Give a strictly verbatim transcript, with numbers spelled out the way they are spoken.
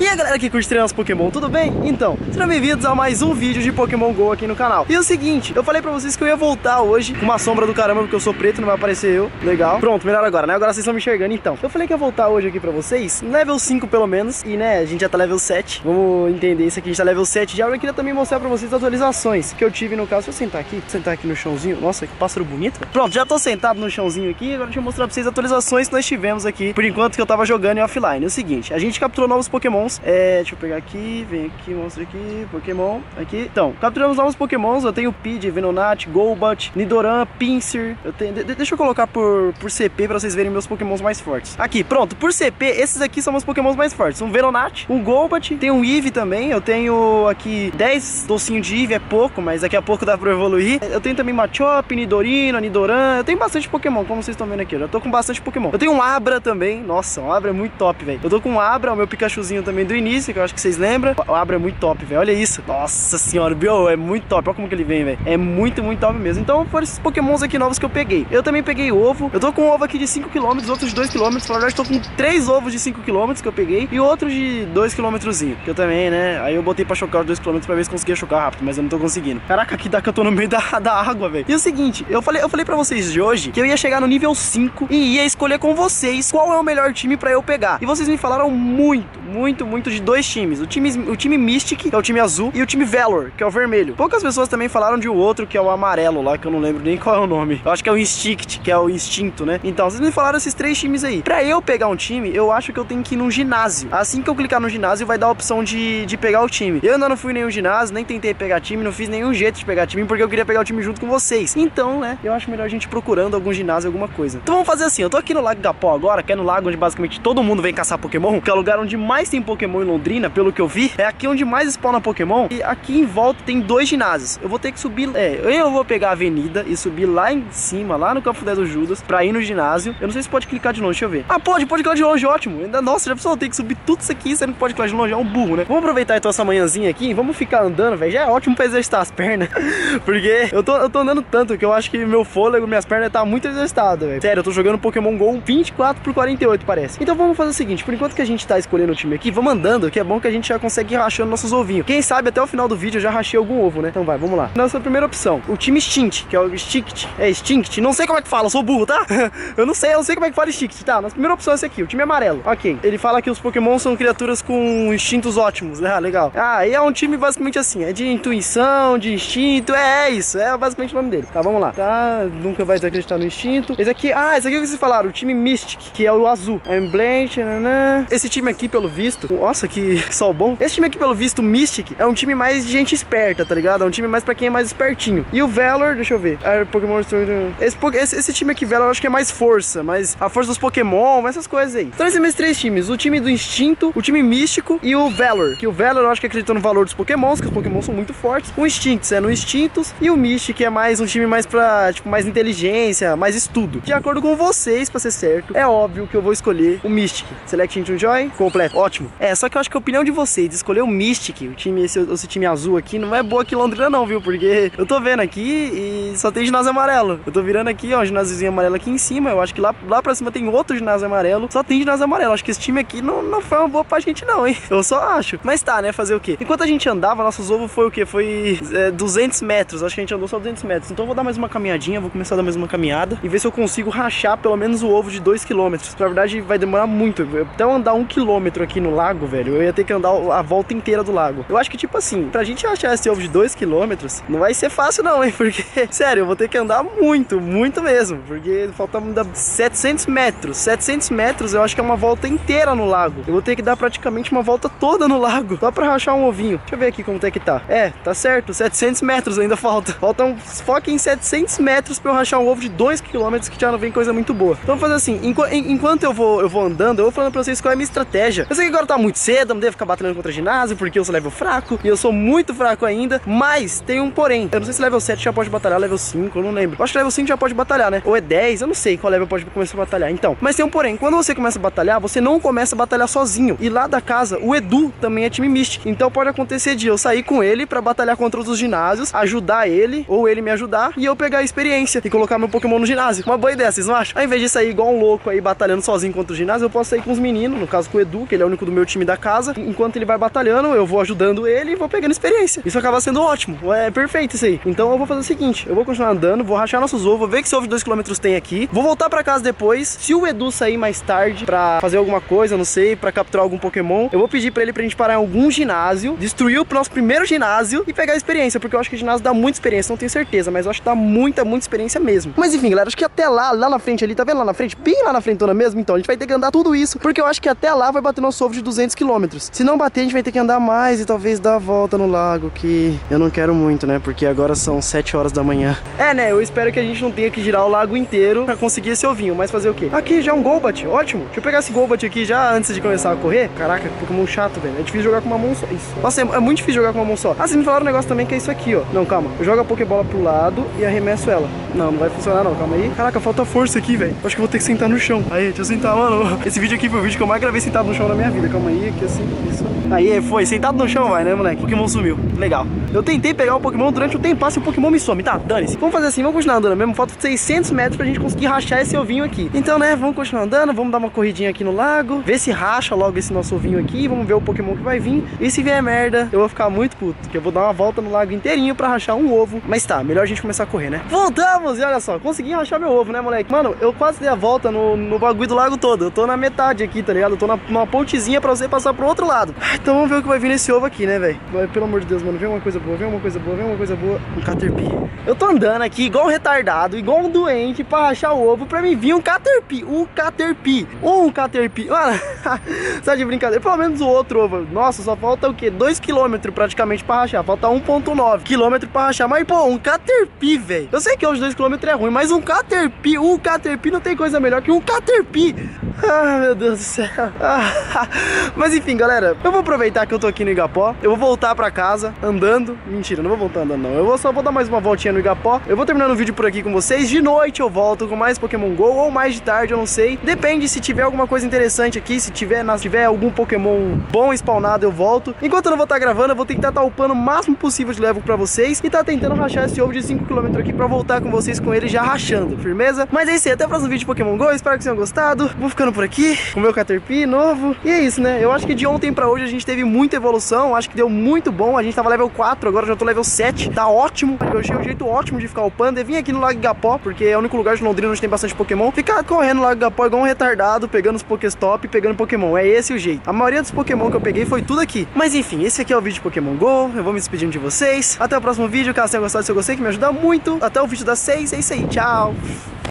E aí galera que curte treinar os Pokémon, tudo bem? Então, sejam bem-vindos a mais um vídeo de Pokémon GO aqui no canal. E é o seguinte, eu falei pra vocês que eu ia voltar hoje com uma sombra do caramba, porque eu sou preto, não vai aparecer eu. Legal. Pronto, melhor agora, né? Agora vocês estão me enxergando, então. Eu falei que ia voltar hoje aqui pra vocês, level cinco pelo menos. E né, a gente já tá level sete. Vamos entender isso aqui, a gente tá level sete já. Eu queria também mostrar pra vocês as atualizações que eu tive no caso. Deixa eu sentar aqui, Vou sentar aqui no chãozinho. Nossa, que pássaro bonito. Pronto, já tô sentado no chãozinho aqui. Agora deixa eu mostrar pra vocês as atualizações que nós tivemos aqui, por enquanto que eu tava jogando em offline. É o seguinte, a gente capturou novos Pokémons. É, deixa eu pegar aqui, vem aqui, mostra aqui, Pokémon, aqui. Então, capturamos novos Pokémons, eu tenho Pidgey, Venonat, Golbat, Nidoran, Pinsir. Eu tenho, de, deixa eu colocar por, por C P pra vocês verem meus Pokémons mais fortes. Aqui, pronto, por C P, esses aqui são meus Pokémons mais fortes. Um Venonat, um Golbat, tem um Eevee também, eu tenho aqui dez docinhos de Eevee, é pouco, mas daqui a pouco dá pra evoluir. Eu tenho também Machop, Nidorino, Nidoran, eu tenho bastante Pokémon, como vocês estão vendo aqui, eu já tô com bastante Pokémon. Eu tenho um Abra também, nossa, um Abra é muito top, velho. Eu tô com um Abra, o meu Pikachuzinho também do início, que eu acho que vocês lembram. O Abra é muito top, velho. Olha isso. Nossa senhora, Bio, é muito top. Olha como que ele vem, velho. É muito, muito top mesmo. Então foram esses Pokémons aqui novos que eu peguei. Eu também peguei ovo. Eu tô com um ovo aqui de cinco quilômetros, outros de dois quilômetros. Na verdade, tô com três ovos de cinco quilômetros que eu peguei e outro de dois quilômetros. Que eu também, né? Aí eu botei pra chocar os dois quilômetros pra ver se conseguia chocar rápido, mas eu não tô conseguindo. Caraca, aqui dá que eu tô no meio da, da água, velho. E o seguinte, eu falei, eu falei pra vocês de hoje que eu ia chegar no nível cinco e ia escolher com vocês qual é o melhor time pra eu pegar. E vocês me falaram muito, muito, muito de dois times. O time, o time Mystic, que é o time azul, e o time Valor, que é o vermelho. Poucas pessoas também falaram de um outro, que é o amarelo lá, que eu não lembro nem qual é o nome. Eu acho que é o Instinct, que é o instinto, né? Então, vocês me falaram esses três times aí. Pra eu pegar um time, eu acho que eu tenho que ir num ginásio. Assim que eu clicar no ginásio, vai dar a opção de, de pegar o time. Eu ainda não fui em nenhum ginásio, nem tentei pegar time, não fiz nenhum jeito de pegar time, porque eu queria pegar o time junto com vocês. Então, né, eu acho melhor a gente procurando algum ginásio, alguma coisa. Então vamos fazer assim, eu tô aqui no Lago Gapó agora, que é no lago onde basicamente todo mundo vem caçar Pokémon, que é o lugar onde mais tem Pokémon em Londrina, pelo que eu vi. É aqui onde mais spawna Pokémon. E aqui em volta tem dois ginásios. Eu vou ter que subir, é, eu vou pegar a avenida e subir lá em cima, lá no Campo dez do Judas, pra ir no ginásio. Eu não sei se pode clicar de longe, deixa eu ver. Ah, pode, pode clicar de longe, ótimo. Ainda, nossa, já precisou ter que subir tudo isso aqui, sendo que pode clicar de longe, é um burro, né? Vamos aproveitar então essa manhãzinha aqui, vamos ficar andando, velho. Já é ótimo pra exercitar as pernas, porque eu tô, eu tô andando tanto que eu acho que meu fôlego, minhas pernas tá muito exercitado, velho. Sério, eu tô jogando Pokémon GO vinte e quatro por quarenta e oito, parece. Então vamos fazer o seguinte, por enquanto que a gente tá escolhendo o time aqui, vamos andando, que é bom que a gente já consegue ir rachando nossos ovinhos. Quem sabe até o final do vídeo eu já rachei algum ovo, né? Então vai, vamos lá. Nossa primeira opção, o time Instinct, que é o Instinct. É Instinct, não sei como é que fala, eu sou burro, tá? Eu não sei, eu não sei como é que fala Instinct, tá? Nossa primeira opção é esse aqui, o time amarelo. Ok, ele fala que os Pokémon são criaturas com instintos ótimos, né? Ah, legal. Ah, e é um time basicamente assim, é de intuição, de instinto, é, é isso, é basicamente o nome dele. Tá, vamos lá. Tá, nunca vai acreditar no instinto. Esse aqui, ah, esse aqui é o que vocês falaram, o time Mystic, que é o azul. Emblem, nanã. Esse time aqui, pelo visto, nossa, que sol bom. Esse time aqui, pelo visto, Mystic, é um time mais de gente esperta, tá ligado? É um time mais pra quem é mais espertinho. E o Valor, deixa eu ver. Ah, Pokémon esse, esse, esse time aqui, Valor, eu acho que é mais força, mais a força dos Pokémon, essas coisas aí. Então esses são meus três times, o time do instinto, o time místico e o Valor. Que o Valor eu acho que acredita no valor dos Pokémons, que os Pokémon são muito fortes. O Instinct é no instintos e o Mystic é mais um time mais pra, tipo, mais inteligência, mais estudo. De acordo com vocês, pra ser certo, é óbvio que eu vou escolher o Mystic. Select into Joy, completo, ótimo. É, só que eu acho que a opinião de vocês de escolher o Mystic, o time, esse, esse time azul aqui, não é boa aqui em Londrina não, viu? Porque eu tô vendo aqui e só tem ginásio amarelo. Eu tô virando aqui, ó, um ginásiozinho amarelo aqui em cima. Eu acho que lá, lá pra cima tem outro ginásio amarelo. Só tem ginásio amarelo. Acho que esse time aqui não, não foi uma boa pra gente não, hein? Eu só acho. Mas tá, né? Fazer o quê? Enquanto a gente andava, nossos ovos foi o quê? Foi é, duzentos metros. Acho que a gente andou só duzentos metros. Então eu vou dar mais uma caminhadinha. Vou começar a dar mais uma caminhada e ver se eu consigo rachar pelo menos o ovo de dois quilômetros. Na verdade, vai demorar muito. Até eu andar um quilômetro aqui no lago, velho, eu ia ter que andar a volta inteira do lago. Eu acho que, tipo assim, pra gente achar esse ovo de dois quilômetros, não vai ser fácil não, hein? Porque, sério, eu vou ter que andar muito, muito mesmo. Porque falta setecentos metros. setecentos metros eu acho que é uma volta inteira no lago. Eu vou ter que dar praticamente uma volta toda no lago, só pra rachar um ovinho. Deixa eu ver aqui como é que tá. É, tá certo, setecentos metros ainda falta. Faltam, foca em setecentos metros pra eu rachar um ovo de dois quilômetros, que já não vem coisa muito boa. Então vamos fazer assim, enqu enquanto eu vou, eu vou andando, eu vou falando pra vocês qual é a minha estratégia. Eu sei que agora tá muito cedo, eu não devo ficar batalhando contra ginásio, porque eu sou level fraco, e eu sou muito fraco ainda, mas tem um porém. Eu não sei se level sete já pode batalhar, level cinco, eu não lembro. Eu acho que level cinco já pode batalhar, né? Ou é dez, eu não sei qual level pode começar a batalhar. Então, mas tem um porém, quando você começa a batalhar, você não começa a batalhar sozinho. E lá da casa, o Edu também é time Mystic. Então pode acontecer de eu sair com ele pra batalhar contra outros ginásios, ajudar ele, ou ele me ajudar, e eu pegar a experiência e colocar meu Pokémon no ginásio. Uma boa ideia, vocês não acham? Ao invés de sair igual um louco aí batalhando sozinho contra o ginásio, eu posso sair com os meninos, no caso com o Edu, que ele é o único do meu time da casa. Enquanto ele vai batalhando, eu vou ajudando ele e vou pegando experiência. Isso acaba sendo ótimo. É perfeito isso aí. Então eu vou fazer o seguinte, eu vou continuar andando, vou rachar nossos ovos, vou ver que esse ovo de dois quilômetros tem aqui. Vou voltar pra casa depois. Se o Edu sair mais tarde pra fazer alguma coisa, não sei, pra capturar algum Pokémon, eu vou pedir pra ele pra gente parar em algum ginásio, destruir o nosso primeiro ginásio e pegar a experiência, porque eu acho que o ginásio dá muita experiência, não tenho certeza, mas eu acho que dá muita, muita experiência mesmo. Mas enfim, galera, acho que até lá, lá na frente ali, tá vendo lá na frente? Bem lá na frentona mesmo, então a gente vai ter que andar tudo isso, porque eu acho que até lá vai bater nosso ovo de duzentos quilômetros. Se não bater, a gente vai ter que andar mais e talvez dar a volta no lago, que eu não quero muito, né, porque agora são sete horas da manhã. É, né, eu espero que a gente não tenha que girar o lago inteiro pra conseguir esse ovinho, mas fazer o quê? Aqui já é um Golbat, ótimo. Deixa eu pegar esse Golbat aqui já antes de começar a correr. Caraca, Pokémon chato, velho. É difícil jogar com uma mão só. Isso. Nossa, é, é muito difícil jogar com uma mão só. Ah, vocês me falaram um negócio também que é isso aqui, ó. Não, calma. Eu jogo a Pokébola pro lado e arremesso ela. Não, não vai funcionar não, calma aí. Caraca, falta força aqui, velho. Acho que eu vou ter que sentar no chão. Aí, deixa eu sentar, mano. Esse vídeo aqui foi o vídeo que eu mais gravei sentado no chão na minha vida. Calma aí, aqui assim, isso. Aí, foi. Sentado no chão vai, né, moleque? O Pokémon sumiu. Legal. Eu tentei pegar o Pokémon durante o tempo, e o Pokémon me some. Tá, dane-se. Vamos fazer assim, vamos continuar andando mesmo. Falta seiscentos metros pra gente conseguir rachar esse ovinho aqui. Então, né, vamos continuar andando, vamos dar uma corridinha aqui no lago, ver se racha logo esse nosso ovinho aqui, vamos ver o Pokémon que vai vir. E se vier merda, eu vou ficar muito puto, porque eu vou dar uma volta no lago inteirinho pra rachar um ovo. Mas tá, melhor a gente começar a correr, né? Voltamos! E olha só, consegui rachar meu ovo, né, moleque? Mano, eu quase dei a volta no, no bagulho do lago todo. Eu tô na metade aqui, tá ligado? Eu tô na, numa pontezinha pra você passar pro outro lado. Então vamos ver o que vai vir nesse ovo aqui, né, velho? Pelo amor de Deus, mano, vem uma coisa boa, vem uma coisa boa, vem uma coisa boa. Um Caterpie. Eu tô andando aqui igual um retardado, igual um doente pra rachar o ovo pra mim vir um Caterpie. Um Caterpie. Um Caterpie. Mano, sai de brincadeira. Pelo menos o outro ovo. Nossa, só falta o quê? dois quilômetros praticamente pra rachar. Falta um ponto nove quilômetros pra rachar. Mas, pô, um Caterpie, velho. Eu sei que hoje dois quilômetros é ruim, mas um Caterpie, um Caterpie não tem coisa melhor que um Caterpie. Ah, meu Deus do céu. Ah, mas enfim, galera, eu vou aproveitar que eu tô aqui no Igapó. Eu vou voltar pra casa andando. Mentira, não vou voltar andando, não. Eu vou, só vou dar mais uma voltinha no Igapó. Eu vou terminando o vídeo por aqui com vocês. De noite eu volto com mais Pokémon GO, ou mais de tarde, eu não sei. Depende se tiver alguma coisa interessante aqui. Se tiver, se tiver algum Pokémon bom spawnado, eu volto. Enquanto eu não vou estar gravando, eu vou tentar estar upando o máximo possível de level pra vocês. E tá tentando rachar esse ovo de cinco quilômetros aqui pra voltar com vocês com ele já rachando, firmeza? Mas é isso aí, até o próximo vídeo de Pokémon GO. Espero que vocês tenham gostado. Vou ficando por aqui com o meu Caterpie novo. E é isso, né? Eu acho que de ontem pra hoje a gente teve muita evolução. Acho que deu muito bom. A gente tava level quatro, agora já tô level sete. Tá ótimo. Eu achei um jeito ótimo de ficar upando. Eu vim aqui no Lago Igapó, porque é o único lugar de Londrina onde tem bastante Pokémon. Ficar correndo no Lago Igapó igual um retardado, pegando os Pokéstop e pegando Pokémon. É esse o jeito. A maioria dos Pokémon que eu peguei foi tudo aqui. Mas enfim, esse aqui é o vídeo de Pokémon GO. Eu vou me despedindo de vocês. Até o próximo vídeo. Caso tenha gostado, se eu gostei, que me ajuda muito. Até o vídeo das seis. É isso aí. Tchau.